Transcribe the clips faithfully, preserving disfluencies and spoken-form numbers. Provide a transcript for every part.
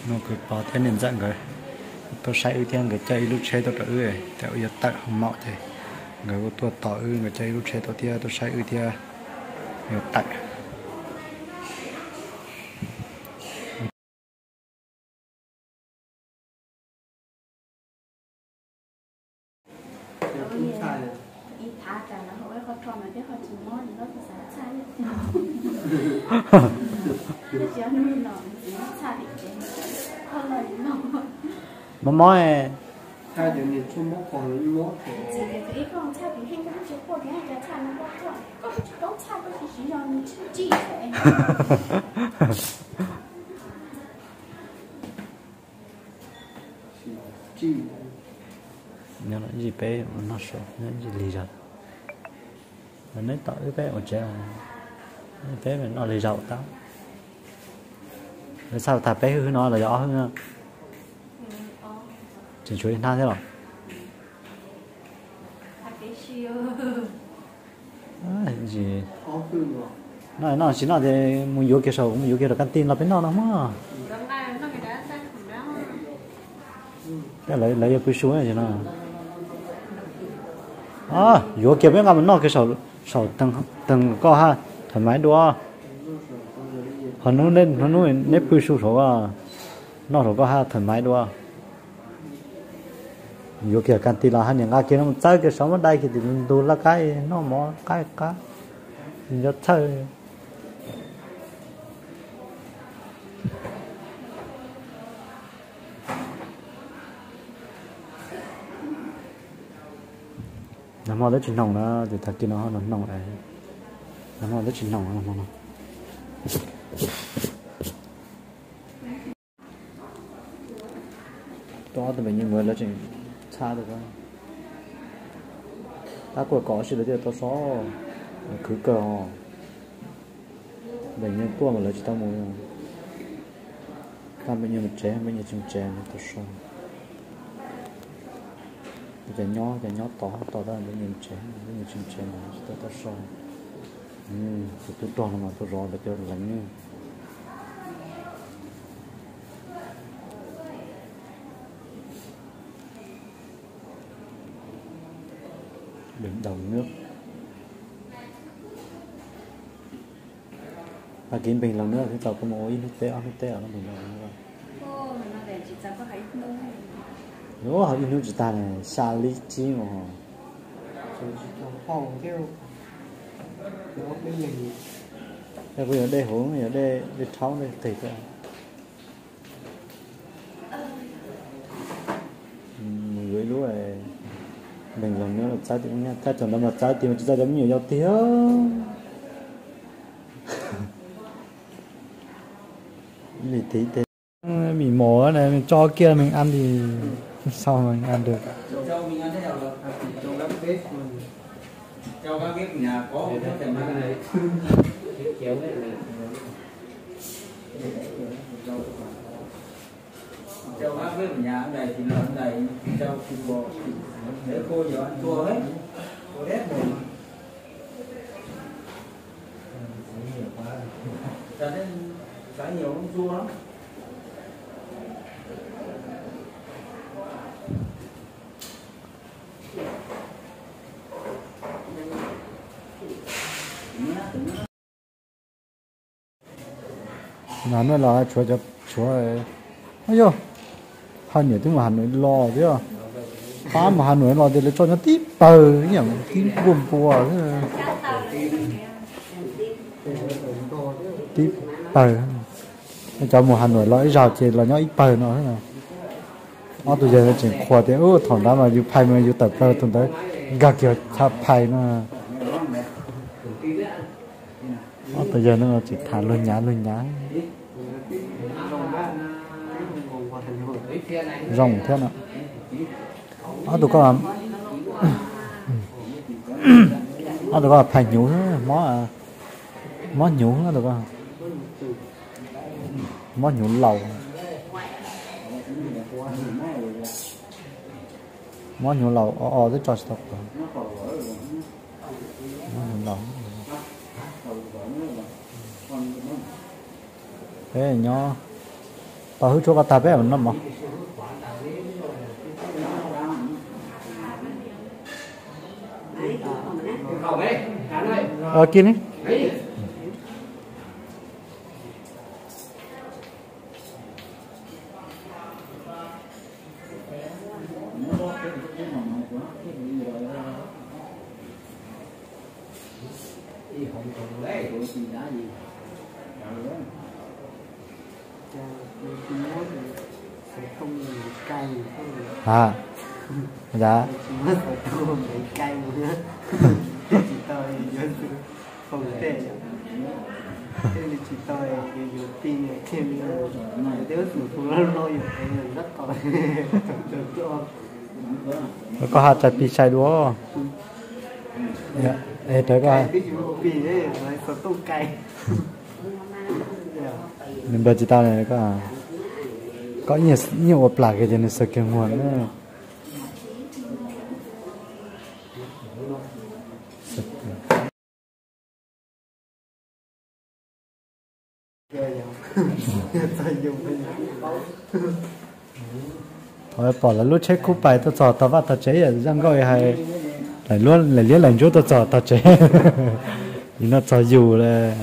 nó cứ bỏ thêm nên dạng rồi tôi say ưu tiên cái chơi lúc chơi tôi trở ư theo giờ tặng không mạo thì người của tôi tỏ ư người chơi lúc chơi tôi tia tôi say ưu tiên nhiều tặng mà mối 他就你出门逛一摸， 这个这一方差比很多就过天还在差那么多，都都差不多是让你去记的。 记。 nhớ nó gì bé nó sợ nó gì lì rồi nó nói tao cái bé ở trẻ bé mình nó lì rậu tao để sao ta bé hư nó là rõ hơn chỉ chú ý tha thế rồi à, gì nó nó chỉ nó thì muốn vô kia sầu muốn vô kia là căn tin là bên nó nó mà cái lấy lấy cái số này chứ nó à vô kia bên ngắm nó cái sầu sầu từng từng có ha thoải mái đua họ nó nên nó nuôi nếp cái số số à nó rồi có ha thoải mái đua vô kia căn tin là hai những cái kia nó chơi cái số ở đây thì mình đồ là cái nó mỏ cái cá rất chơi nó mò tới chín nòng đó thì thật kia nó nó nòng này nó mò tới chín nòng nó mò đó thì mình như người là chuyện xa được không ta của có sự là tôi xóa cứ cờ bệnh nhân tua mà lấy chỉ tao mua các bệnh nhân một trẻ bệnh nhân chim trẻ tôi xóa cái nhỏ cái nhỏ to to ra bệnh nhân trẻ bệnh nhân chim trẻ mà tôi tôi xóa ừ tôi toàn mà tôi rõ được cho lạnh như đựng đầu nước và kiếm bình lần nữa thì tao có một ít nước té nước té ở nó bình lần nữa nếu họ ít nước chỉ ta này xa lý chi mà họ theo nó bây giờ bây giờ đây hướng ở đây đây tháo đây thịt thôi người lúa này mình lần nữa là trái tim nha, trái chồng nó mà trái tim chúng ta giống nhiều nhau thiếu. Mình tí thế, mình mổ này mình cho kia mình ăn thì sao mình ăn được? Cho mình ăn thế nào được? Cho các bếp mình, cho các bếp nhà có một cái phần ăn này, kéo đấy này. Cho các bếp nhà ăn này thì nó ăn này, cho thịt bò, để cô giờ ăn chua hết, cô đét rồi. Cho nên cái nhiều không chua lắm. Nó nói là chúa cho chúa ấy, ôi yo, Hà Nội tiếng mà Hà Nội lo chứ à, phá mà Hà Nội lo thì lấy cho nó tiếp tờ nhỉ, tiếp buồn bùa thế, tiếp tờ, cho một Hà Nội lo ít rào chỉ là nó ít tờ nó thế nào, nó bây giờ nó chỉ khoa thì ôi thằng đó mà yêu phai mà yêu tập tờ thằng đấy, gạt kiểu chắp phai nó. Nó bây giờ nó chỉ thả luôn nhá luôn nhá rồng thế nào nó tụi con nó tụi con phải nhủ mó à mó nhủ nó tụi con mó nhủ lầu mó nhủ lầu o o tới cho stop mó nhủ lầu thế nhỏ tao hứa cho cái ta bé nó mà ờ kia này à dạ mất tôi mấy cây nữa chỉ tôi không tệ thế thì chỉ tôi nhiều tin thêm nếu thủ thủ nó lôi thì rất có được cho có hạt trái pi sai đúa dạ ê tới coi cái chú pi đấy là số tông cây nên bây giờ tao này có có nhiều nhiều ốp lại cái cho nên sợ cái nguồn nữa thôi bỏ là lúc chết cúp bài tôi chọn tao vào tao chế ở răng gọi hay lại luôn lại liên lại chỗ tao chọn tao chế thì nó cho dù là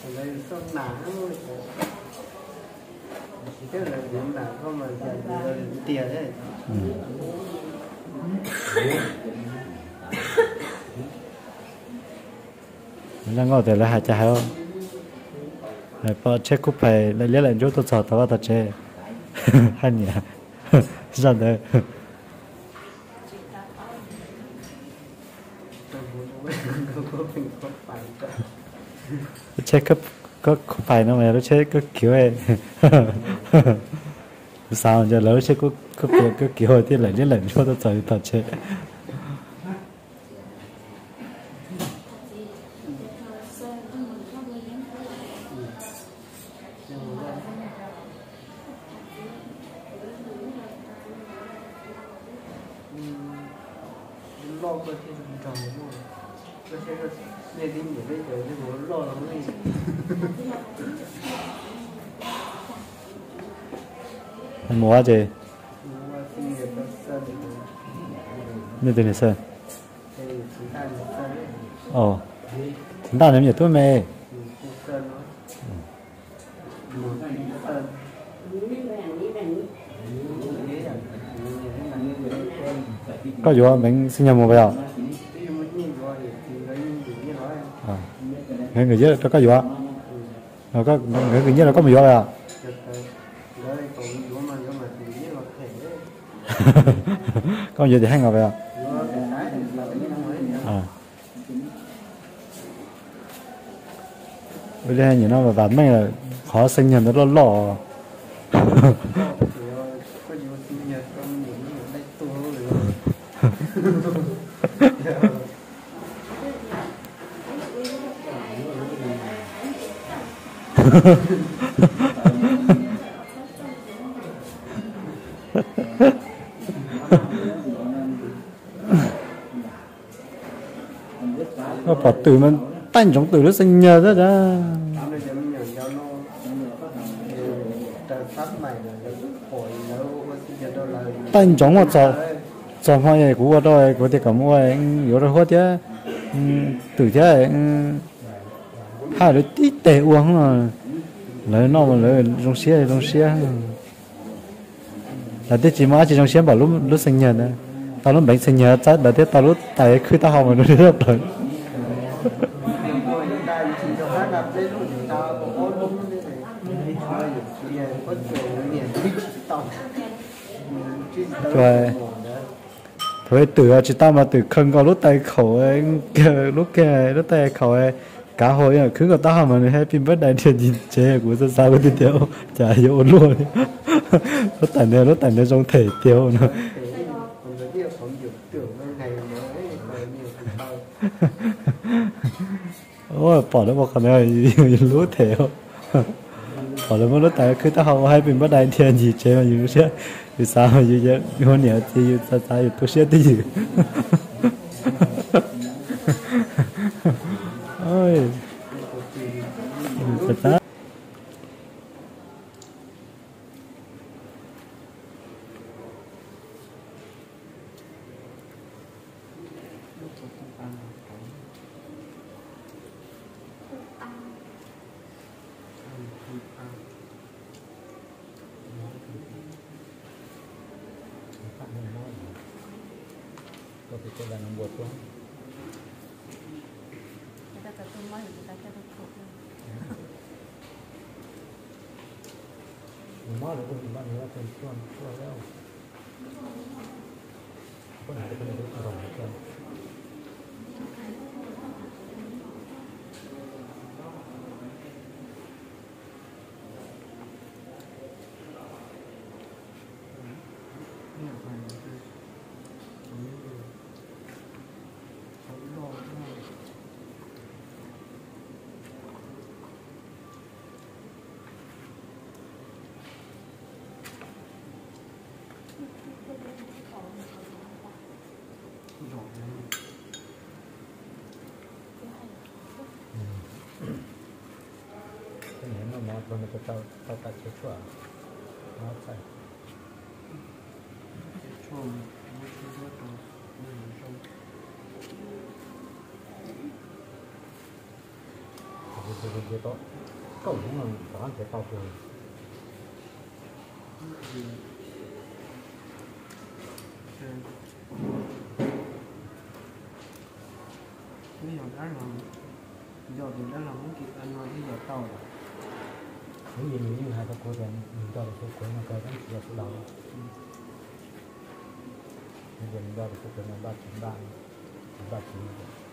răng gọi thì là hai trái không lại bỏ chết cúp bài lại liên lại chỗ tao chọn tao vào tao chế hay nhỉ ra đây chết cấp có phải nó mà nó chết có kiểu ấy sao giờ lớn chết có có kiểu có kiểu thì lại đến lần cho nó trời thật chết lo có thể trồng luôn có thể là nên đi nhiều bây giờ thì muốn lo lắm đi mua gì như thế này sơn ồ chúng ta làm gì tôi mê có gì không mình xin nhầm một bây à người người dưới có gì không nó có người người dưới nó có một gì không có gì thì hay ngồi vậy à bây giờ nhìn nó mà bán mấy là khó sinh nhầm nó lo lọ nó bỏ từมันtanh trong từ nó sinh nhờ đó đó tanh trong mà cho cho hoa này của tôi của thì cả mua anh rồi hoa chứ từ chứ hai đứa tí tệ uống rồi lấy nó mà lấy trong xe trong xe là thế chỉ mà chỉ trong xe bảo lúc lúc sinh nhật này tao lúc bánh sinh nhật chắc là thế tao lúc tại khi tao học mà nó rất rồi rồi thôi từ chỉ tao mà từ không có lúc tay khẩu ấy lúc kia lúc tay khẩu ấy cả hồi à cứ có tao học mà happy birthday thì nhìn chế của sao sao cái tiêu chả hiểu luôn nó tàn này nó tàn này trong thể tiêu nữa ôi bỏ nó một con này lúa thể bỏ nó một lúc tại cứ tao học happy birthday thì gì chế mà gì chứ vì sao mà gì chứ hôm nay thì sao sao tôi sẽ tí gì ôi thật ăn ăn ăn thịt ăn Pak ni mau. Kau kita dah nak buat tu. Kita tak tahu mana kita tak tahu. Mau tu pun mana ni pun tuan tuan leo. Kau nak kena duduk orang macam. Kalau kita tahu tahu tak sesuatu, mau saya. Chua, mua chua rất là ngon trong. Jadi jadi dia tu, kau memang orang kita tahu pun. Bây giờ đã làm, giờ thì đã làm không kịp ăn rồi, bây giờ tàu rồi. Những gì những hai cái cô đàn mình cho được số của nó cái đó chỉ là số đầu. Bây giờ mình cho được số của nó ba chín ba, ba chín.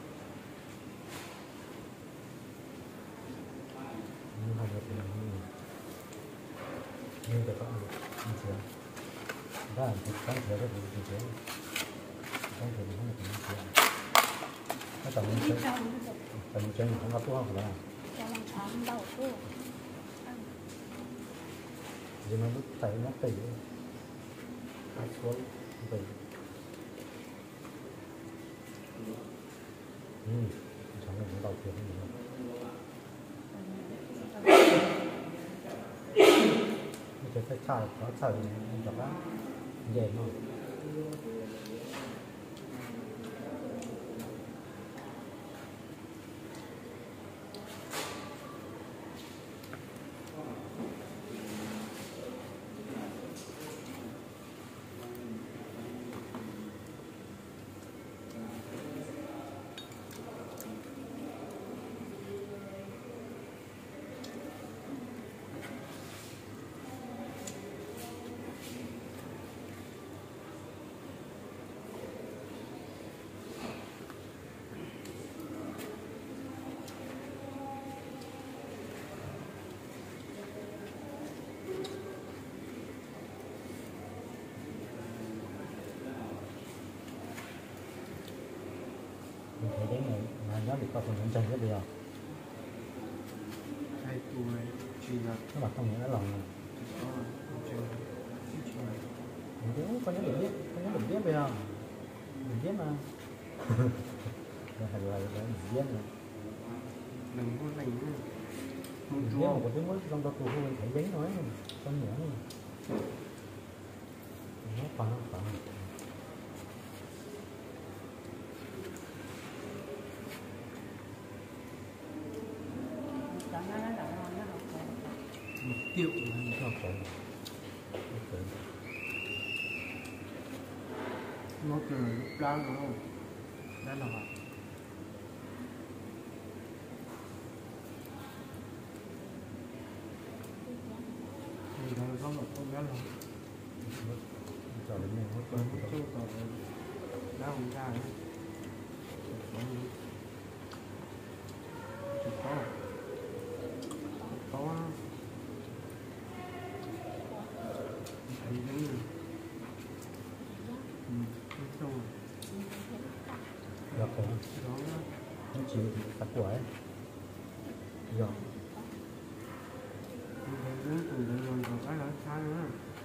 Nhưng hai cái này như như cái đó như thế. Đó thì cái thế đó thì như thế. Cái thế nó là như thế. Cái tầm như thế, tầm như thế mình không có tốt không phải. Cho làm chán đầu cô. Vì nó tay nó tỉ hai xuống tỉ ừ chẳng là nó đầu tiên nữa cái cái chai nó chai nó chọc á dễ mà mình thấy đấy này mà nó bị co phần chân rất nhiều Hai tuổi chỉ là nó bảo không nghĩa là lòng này có chơi mình cũng có những điểm biết có những điểm biết bây giờ mình biết mà là là là mình biết rồi đừng có lành nữa mình biết một cái tiếng mới trong đó tôi không thấy giấy nói con nữa nó phá phá một triệu là nó phải nó từ lúc đó nó đã là vậy thì nó có một con đó là cho đến mình hết có cơn một số tàu đã không ra nữa chỉ có có thấy đấy ừ nói chung được rồi đó nó chỉ tắt của ấy rồi mình thấy đến từ đây rồi còn cái là sai nữa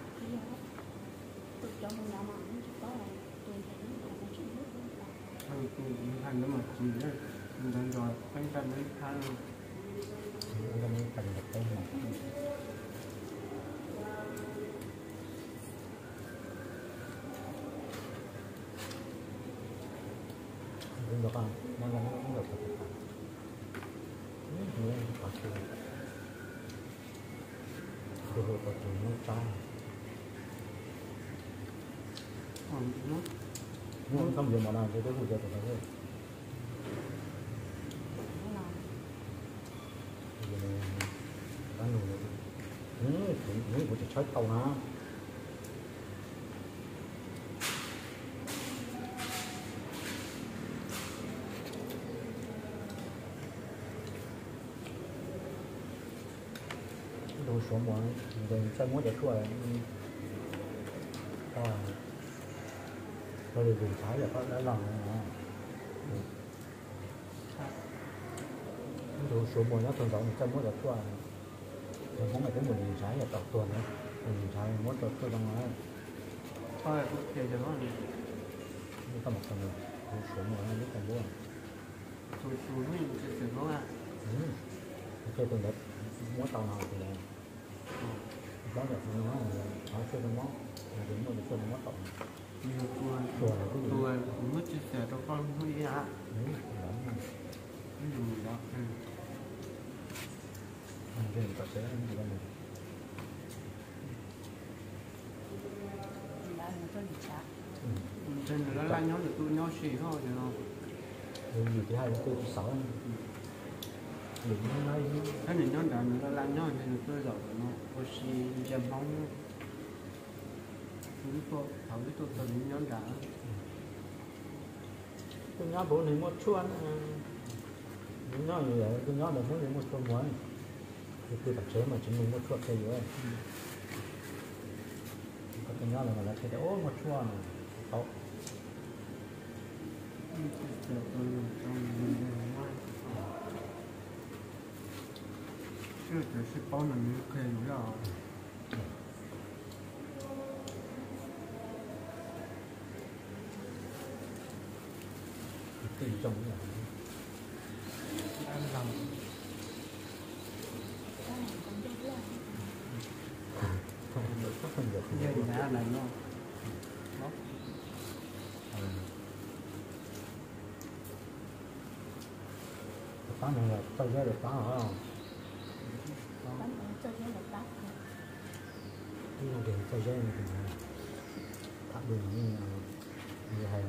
thằng tụi mình thành nó mà chỉ đấy mình thành rồi anh thành đấy thay rồi nó mới thành được cái này được không? Nó là nó cũng được thật. Nó có sự cơ hội có sự nó cao. nó Nhưng không dùng mà làm thì tôi cũng được rồi. Bán đồ ừ, cũng cũng chỉ chơi tàu na đồ số một rồi chơi mỗi để thua rồi rồi dùng trái là có đã lòng đồ số một nó thường giống chơi mỗi để thua rồi không phải cái một nghìn trái là tàu tuần đấy một nghìn trái mỗi tàu tôi đang nói thôi ok được rồi như các một phần rồi số một nó biết còn bố tôi xuống mình sẽ sửa nó ạ chơi tuần đấy mỗi tàu nào thì là đó là nó là nó chơi nó móc là đúng rồi chơi nó móc tổng nhiều tuần tuần mất chia sẻ cho con thôi ạ cái gì đó cái gì có sẽ gì đó mình trên nó là nhau được tôi nhau xì thôi được không? Vì thứ hai là tôi sáu đừng nói cái này nó đã nó là nhau nên tôi rồi nó tôi xì chấm bóng chúng tôi thấu với tôi từng nhau đã tôi nhớ bố này một chuan nhớ như vậy tôi nhớ được mỗi một chuan mới thì tôi tập chế mà chúng mình một chuan cây rồi tôi nhớ là là cái ô một chuan tốt chưa thể sẽ bao lần như thế nữa rồi tùy trong cái ăn lòng không được các phần được giờ thì đã này nó nó phá này là tao ra được phá hả không? Cái này thì tao ra thì tháp đường như như hay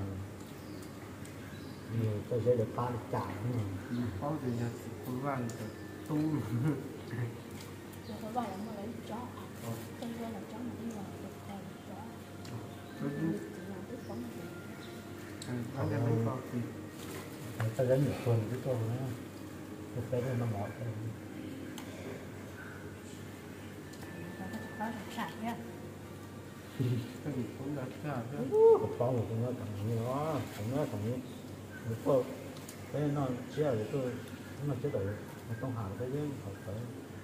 nhiều tao ra được phá được trả có gì là cũng vào được tu Rồi phải vào là mua lấy chó à? Tôi ra là chó mà đi vào được còn chó. tôi Chỉ là cái sống này. nó ra mấy con thì tao ra nhiều tuần cái tuần nữa thực tế là nó mỏi thôi Có đặc sản nhá. cái gì cũng đã ra chứ có có một cái nó thằng như nó thằng nó thằng như một cô cái nó chia rồi tôi nó chế độ nó không hẳn cái với họ phải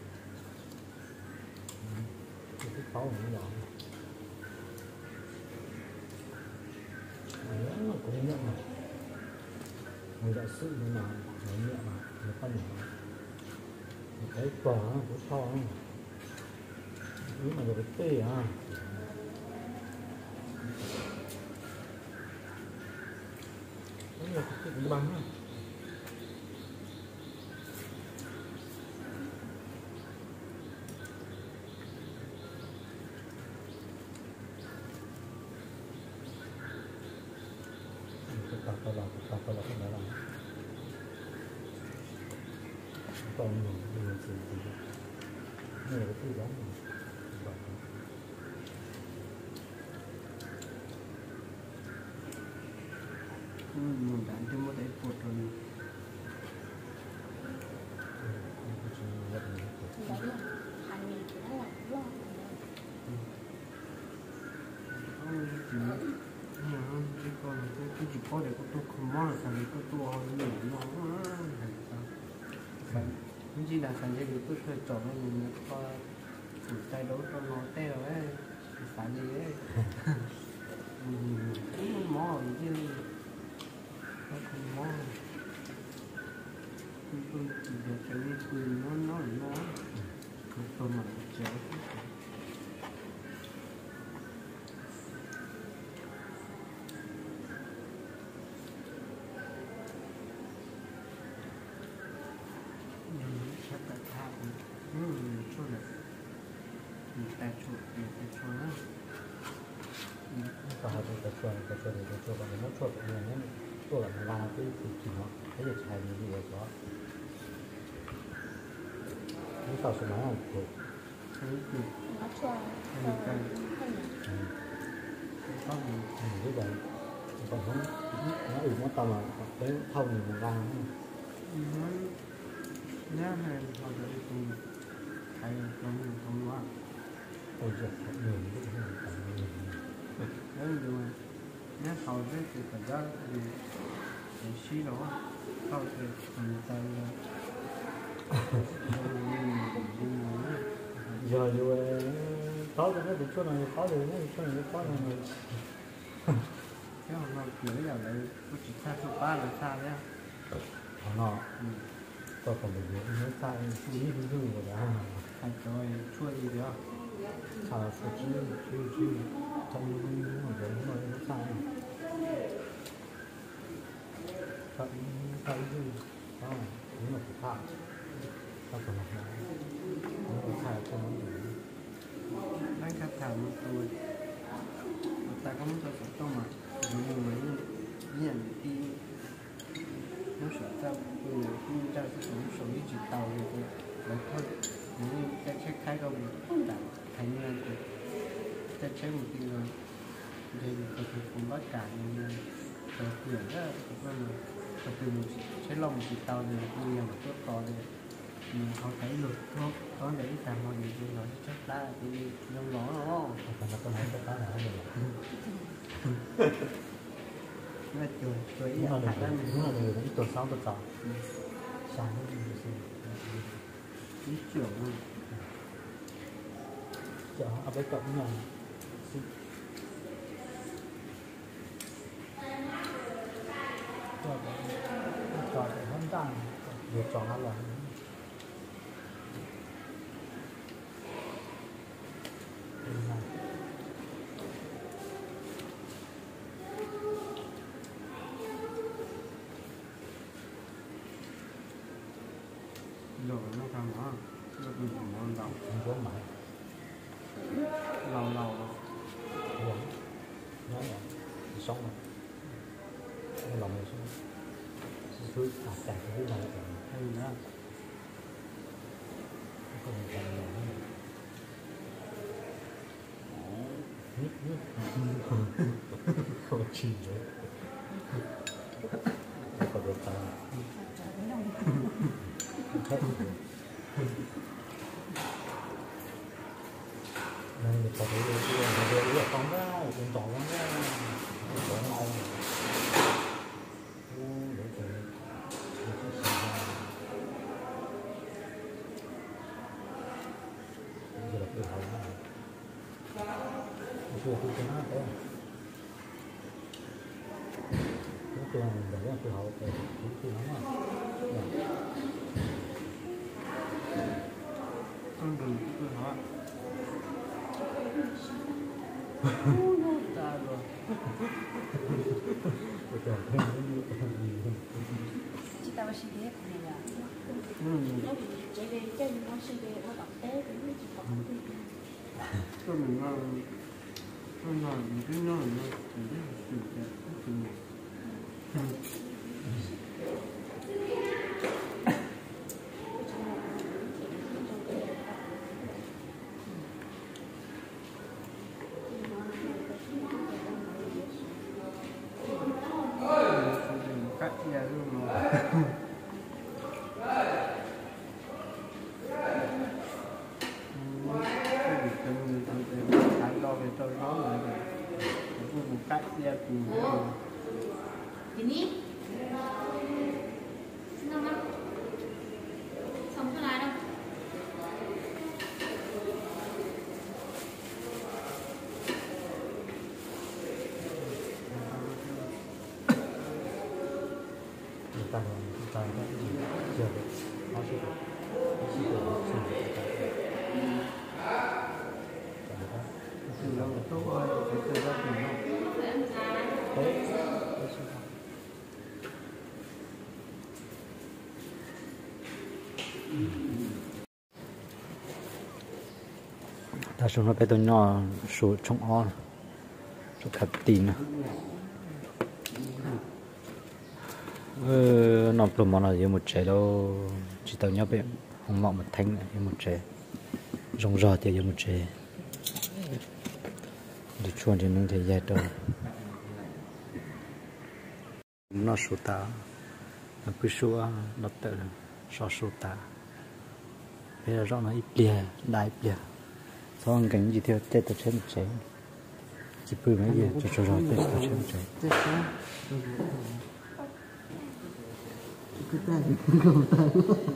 cái pháo nó nhỏ nó cũng nhận mà người đại sự nhưng mà nó nhẹ mà nó không nhỏ cái quả nó cũng to nhưng mà được cái tê à nó là cái cái băng á tập tập là tập tập là cái đó là còn nhiều nhiều sự gì nhiều cái thứ đó mình đã cho một đấy phụt rồi Đấy là hành nghề thì nó là cũng lo. chỉ còn tôi chỉ có để tôi không mong là thành cái tôi hơi nhiều nó những gì là thành cái tôi chơi trò nó mình có chủ tay đấu cho nó tê rồi ấy phải gì ấy cũng mò chứ nó không mò tôi chỉ để cho đi cười nó nó nó tôi mà chéo 做个这里就做个没做个我们做了拉这个地方，还有菜的也做。你到时候马上做。 thấy được nó cho mình cần Ừ. có gì Ừ, như vậy. Còn không nó ủy nó tao mà cái thông thì mình ra nó nhớ hay họ để cùng hay không không quá ôi giời đường cái gì cả đường nếu như mà nhớ hầu với thì phải đó thì thì xí đó hầu thì mình tay giờ dù khó thì nó bị chỗ này khó thì nó bị chỗ này khó này cái hôm nay cưới là lấy có chỉ xa số ba là xa đấy họ nọ tôi còn bị gì nó sai chú ý cái gì của đã thành rồi chua gì đó sao phải chú chú chú trong những cái mà giống nó nó sai sai sai gì đó những là phải phạm sao còn là nó sai không nó đang khát thèm một tuổi ta có muốn cho sản phẩm mà nhiều người nhận đi nó sẽ ra từ như ra sẽ sống sống đi chỉ tàu thì thôi lấy thôi nếu cái cái khai công đã thành nhân thì cái chế một tí rồi thì có thể cũng bắt cả nhưng có quyền đó là có từ một chế lòng chỉ tàu thì cũng nhiều mà tốt có thì mình không thấy được không có để làm mọi người thì nói chắc đã thì trong đó nó còn nó có nói cái đó là cái gì nó chuối chuối đúng là thật được ra đúng là được cái tuần sau tuần sau sáng cái gì gì ý trưởng luôn chợ ở bên cạnh nhà cho cho để hơn tăng việc chọn nó là rồi nó thằng đó nó bị ngon đầu không có máy lâu lâu uống nói là sống mà cái lòng này sống cứ à chạy cái này hay nữa không chạy nhiều nít nít không chìm đấy còn được ta này người ta thấy cái này người ta không ra cũng chọn lắm ra chọn ngon để cho giờ là cái hậu này chưa tôi cho nó thế cái tôi mình để là cái hậu cái cái nó mà con đừng cứ nói ta rồi chỉ tao sẽ biết này là ừ. nó bị chạy về cái nó sẽ về nó tập tế thì nó chỉ tập tôi mình nói tôi nói những cái nói nó chỉ biết sự cái sự này cắt ra luôn mà cái việc từng người từng người phải lo về tôi nói rồi tôi một cắt ra cùng Ini Senang kan? Xong cái này đâu người ta người ta đã giờ được nó sẽ được nó sẽ được sự từ lâu tốt ơi phải từ lâu từ lâu đấy ta xuống nó cái tôi nhỏ số trong on cho khát tin à ờ nó plum nó là một trái đâu chỉ tao nhớ bé không mọng một thanh này một trái rong rò thì một trái để chuồn thì nó thể dài đâu nó số ta nó cứ số nó tự so số ta bây giờ rõ nó ít bia đại bia sau cảnh gì theo tết tập trên một trái chỉ bự mấy gì cho cho rồi tết tập trên một trái Chết quá. Cứ tay cứ cầu tay.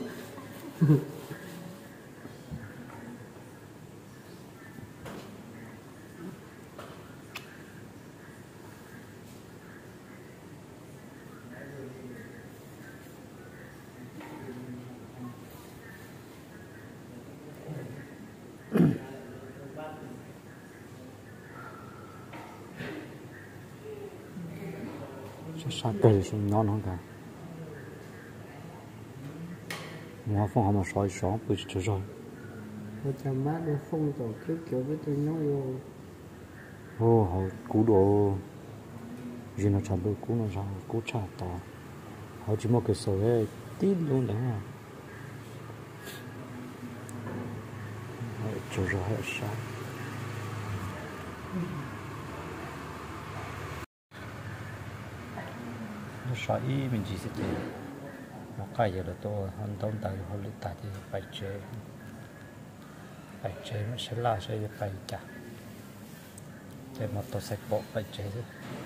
sao tê xuống ngon không cả mua phong họ mà soi sót bự cho rồi Nó chăm mát nó phong tổ kiểu kiểu với tôi nói vô. ô họ cú đồ gì nó chả bự cú nó ra cú chả to họ chỉ một cái sợi ấy tít luôn đấy à cho rồi hết sao nó sợ ý mình chỉ sẽ thế một cái giờ là tôi hắn tông tại họ lấy tại thì phải chế phải chế nó sẽ là sẽ phải trả để mà tôi sẽ bỏ phải chế chứ